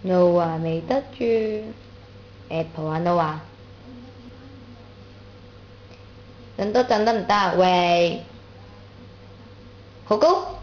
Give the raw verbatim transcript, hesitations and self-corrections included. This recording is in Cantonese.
No 啊，没得住。Apple 啊 No 啊。等等等等等，喂，猴哥。